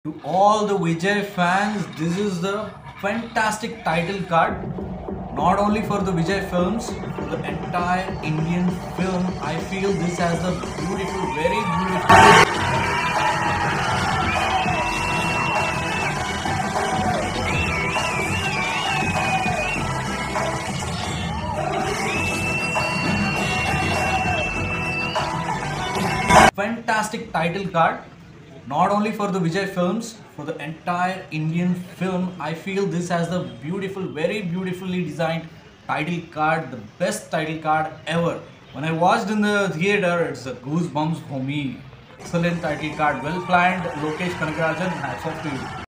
To all the Vijay fans, this is the fantastic title card. Not only for the Vijay films, for the entire Indian film. I feel this has the beautiful, very beautiful. Fantastic title card. Not only for the Vijay films, for the entire Indian film. I feel this has the beautiful, very beautifully designed title card, the best title card ever. When I watched in the theater, it's a goosebumps for me. Excellent title card, well planned. Lokesh Kanagarajan, hats off to you.